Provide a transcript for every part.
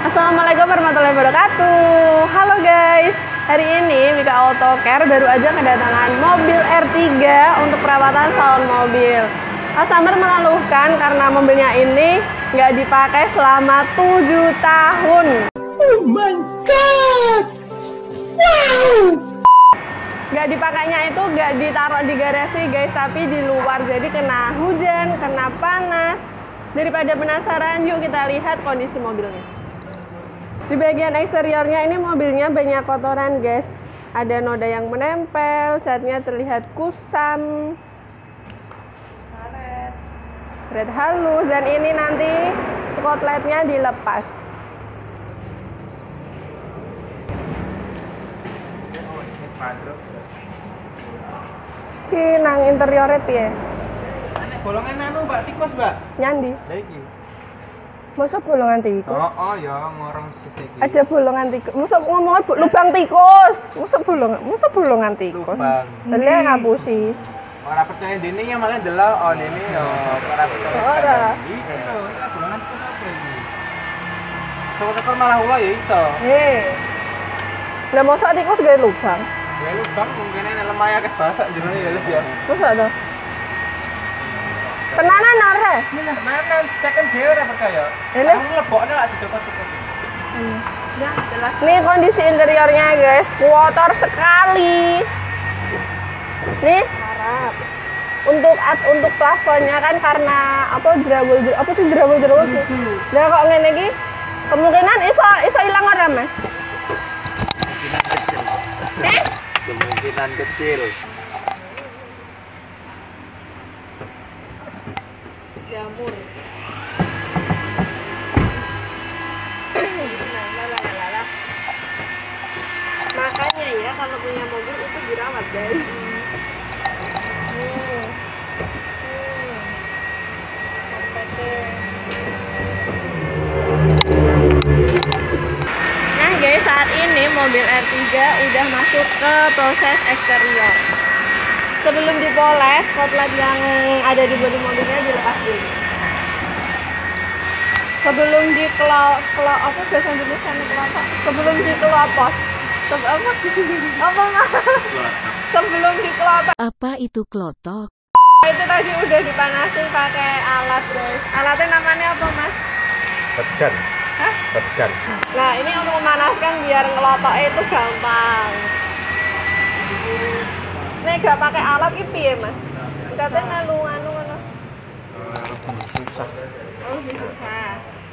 Assalamualaikum warahmatullahi wabarakatuh. Halo guys, hari ini Mika Auto Care baru aja kedatangan mobil R3 untuk perawatan salon mobil. Customer mengeluhkan karena mobilnya ini nggak dipakai selama 7 tahun. Oh my god! Wow! Nggak dipakainya itu nggak ditaruh di garasi guys, tapi di luar. Jadi kena hujan, kena panas. Daripada penasaran, yuk kita lihat kondisi mobilnya. Di bagian eksteriornya ini mobilnya banyak kotoran guys. Ada noda yang menempel, catnya terlihat kusam, karet halus, dan ini nanti spotlightnya dilepas. Ki nang interiornya piye? Bolongan anu Mbak tikus Mbak. Nyandi. Lah iki. Masa bolongan tikus? Oh ya ngorong sisi iki. Ada bolongan tikus. Masa ngomongnya lubang tikus. Masa bolongan tikus. Lubang. Lah ngapusi. Ora percaya dene ya malah delok oh dene yo ora percaya. Ora. Iki lho, bolongan tikus apa iki? Sok-sok malah ulah ya iso. Lah masa tikus gawe lubang? Ya lubang mungkin nek lemaya ke basak jenenge ya wis ya. Masa to? Tenanan ora? Mana second dhewe ora percaya. Lha Aku lebokne lak dicopot tikus. Ya, jelas. Nih kondisi interiornya guys, kotor sekali. Nih, untuk plafonnya kan karena apa jerawat. Lah kok ngene iki kemungkinan iso ilang ora, Mas? Kemungkinan kecil. Jamur. Makanya ya kalau punya mobil itu dirawat guys. Nah guys, saat ini mobil R3 udah masuk ke proses eksterior. Sebelum dipoles, spotlight yang ada di bodi mobilnya dilepas dulu. Sebelum sebelum dikelopos. Sebelum dikelotok. Apa itu klotok? Itu tadi udah dipanasin pakai alat guys. Alatnya namanya apa Mas? Petgan. Hah? Petgan. Nah ini untuk memanaskan biar ngelotoknya itu gampang. Nek gak pakai alat iki piye Mas? Catnya melu anu ngono. Susah. Oh susah.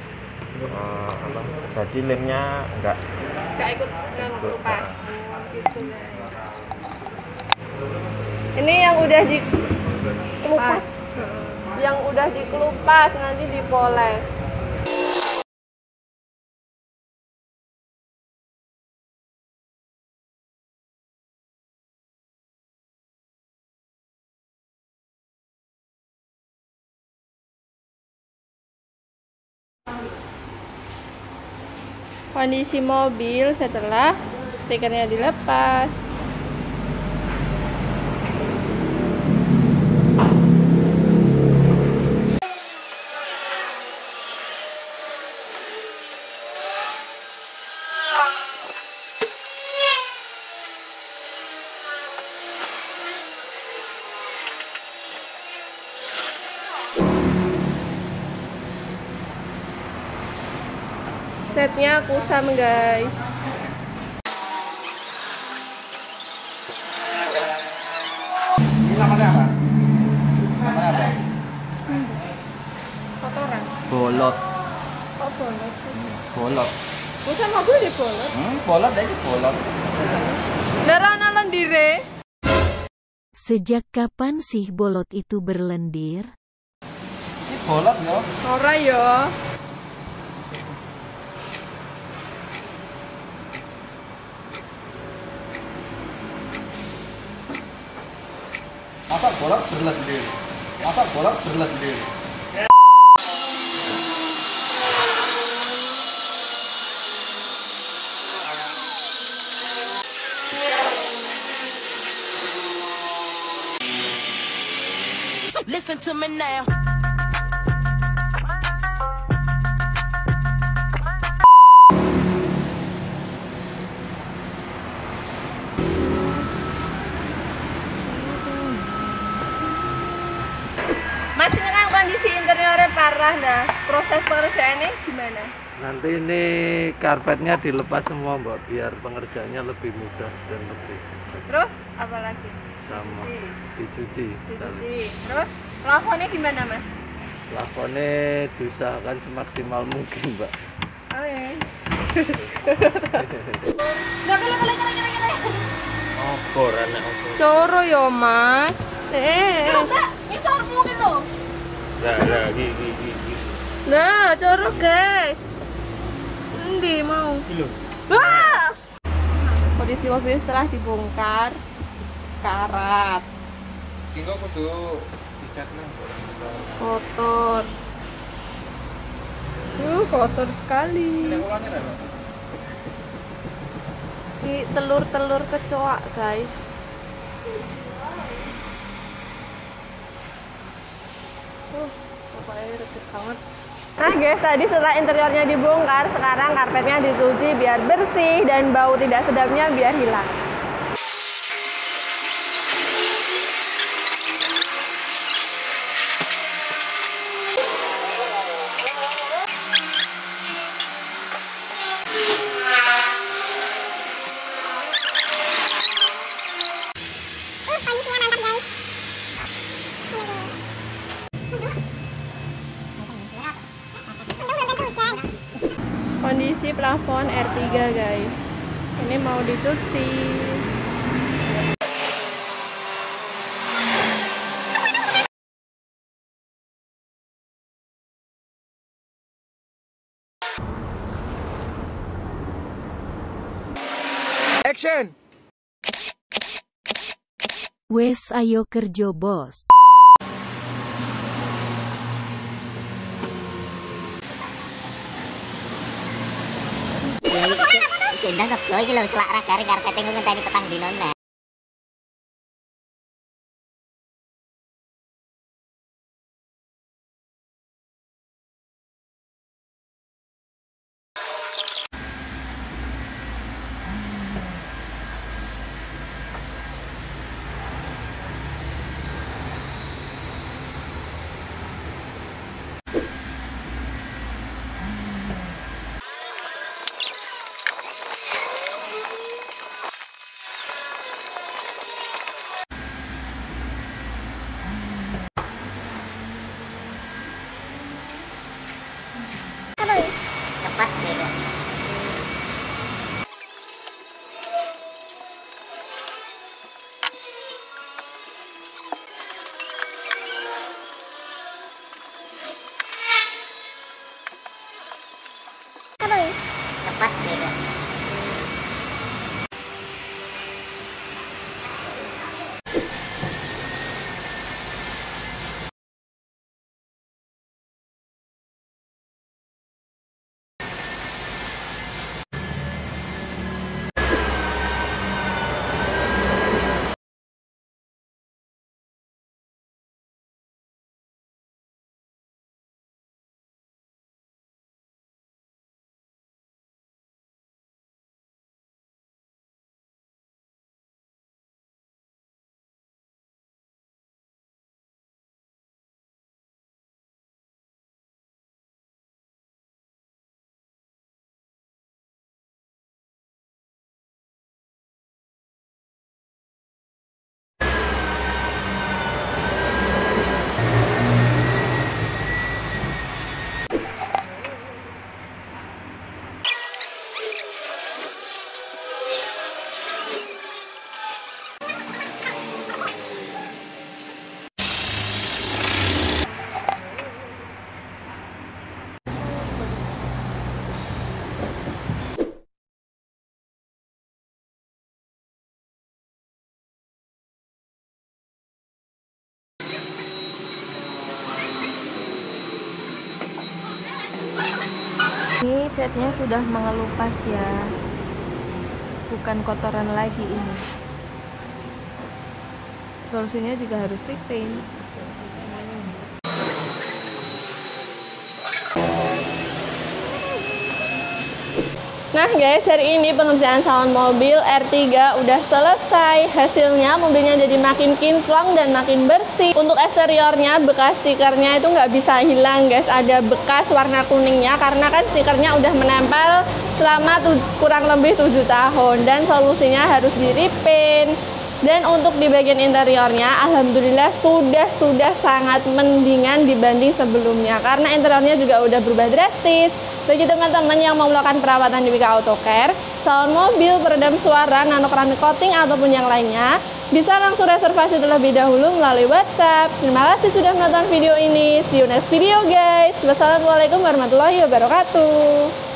Jadi lemnya enggak Ikut ngelupas. Gitu guys. Ini yang udah dikelupas. Yang udah dikelupas nanti dipoles. Kondisi mobil setelah stikernya dilepas. Setnya kusam guys. Ini namanya apa? Namanya apa? Kotoran. Bolot. Oh bolot sih. Bolot. Kusam mobil di bolot. Bolot aja bolot. Darana lendire. Sejak kapan sih bolot itu berlendir? Ini bolot yo. Ora yo. Masa bolot berlendir? Masa bolot berlendir? Listen to me now. setelah proses pengerjaannya gimana? Nanti ini karpetnya dilepas semua Mbak, biar pengerjaannya lebih mudah dan lebih Terus apa lagi? sama dicuci. Terus plafonnya gimana Mas? Plafonnya diusahakan semaksimal mungkin Mbak. Oh ya. Obor anak obor. Coro yo Mas. Mbak, misalmu gitu. Lah gigi. Nah, coro guys. Endi mau? Wah! Kondisi mobil setelah dibongkar karat, Kingko kudu dicat nang kotor. Kotor sekali. Ini telur-telur kecoa guys. Pokoknya ribet banget. Nah guys, tadi setelah interiornya dibongkar, sekarang karpetnya dicuci biar bersih dan bau tidak sedapnya biar hilang. Kondisi plafon R3 guys, ini mau dicuci. Action. Wes ayo kerja bos. Kendang kok iki lho selak ragare karpet engko ngenteni petang dino neh. Cepat beda. Cepat beda. Ini catnya sudah mengelupas ya, bukan kotoran lagi ini. Solusinya juga harus repaint. Nah guys, hari ini pengerjaan salon mobil R3 udah selesai. Hasilnya mobilnya jadi makin kinclong dan makin bersih. Untuk eksteriornya, bekas stikernya itu nggak bisa hilang guys. Ada bekas warna kuningnya karena kan stikernya udah menempel selama kurang lebih 7 tahun. Dan solusinya harus di-repaint. Dan untuk di bagian interiornya, alhamdulillah sudah sangat mendingan dibanding sebelumnya. Karena interiornya juga udah berubah drastis. Bagi teman-teman yang mau melakukan perawatan di Wika Auto Care, salon mobil, peredam suara, nano keramik coating ataupun yang lainnya, bisa langsung reservasi terlebih dahulu melalui WhatsApp. Terima kasih sudah menonton video ini. See you next video guys. Wassalamualaikum warahmatullahi wabarakatuh.